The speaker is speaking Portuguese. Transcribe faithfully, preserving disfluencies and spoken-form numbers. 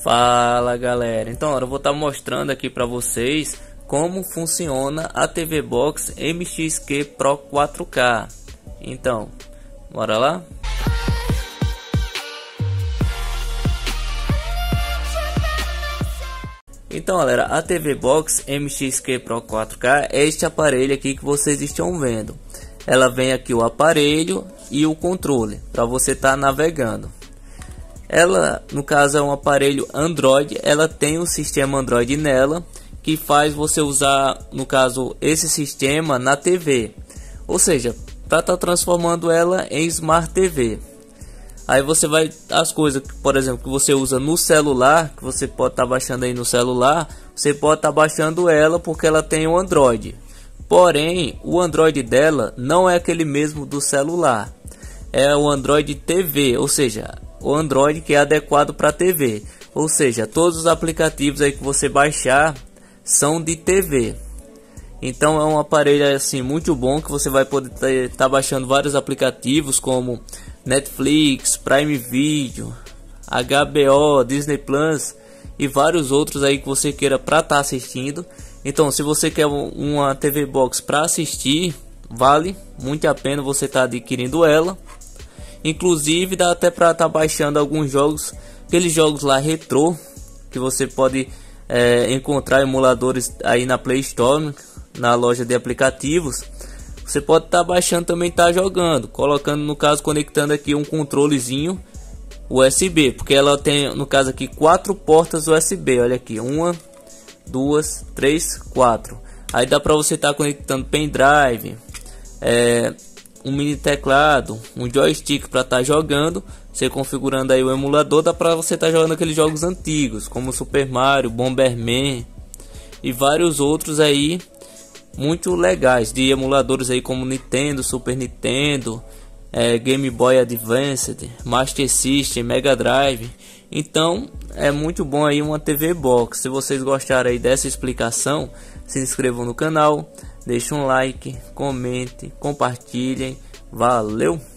Fala galera, então agora eu vou estar mostrando aqui para vocês como funciona a T V Box M X Q Pro quatro K. Então, bora lá? Então galera, a T V Box M X Q Pro quatro K é este aparelho aqui que vocês estão vendo. Ela vem aqui o aparelho e o controle para você estar navegando. Ela, no caso, é um aparelho Android. Ela tem um sistema Android nela que faz você usar, no caso, esse sistema na T V, ou seja, para estar tá transformando ela em Smart T V. Aí você vai, as coisas, por exemplo, que você usa no celular, que você pode estar tá baixando aí no celular, você pode estar tá baixando ela porque ela tem um Android. Porém, o Android dela não é aquele mesmo do celular. É o Android T V, ou seja, o Android que é adequado para T V. Ou seja, todos os aplicativos aí que você baixar são de T V. Então é um aparelho assim muito bom, que você vai poder estar tá baixando vários aplicativos como Netflix, Prime Video, H B O, Disney Plus e vários outros aí que você queira para estar tá assistindo. Então, se você quer uma T V Box para assistir, vale muito a pena você estar tá adquirindo ela. Inclusive dá até para estar tá baixando alguns jogos, aqueles jogos lá retrô, que você pode é, encontrar emuladores aí na Play Store, na loja de aplicativos. Você pode estar tá baixando também, tá jogando, colocando, no caso, conectando aqui um controlezinho U S B, porque ela tem, no caso aqui, quatro portas U S B. Olha aqui, uma, duas, três, quatro. Aí dá para você estar tá conectando pendrive, é, um mini teclado, um joystick para estar tá jogando. Você configurando aí o emulador, dá para você estar tá jogando aqueles jogos antigos como Super Mario, Bomberman e vários outros aí muito legais, de emuladores aí como Nintendo, Super Nintendo, é, Game Boy Advance, Master System, Mega Drive. Então é muito bom aí uma T V Box. Se vocês gostaram aí dessa explicação, se inscrevam no canal, deixem um like, comente, compartilhem. Valeu!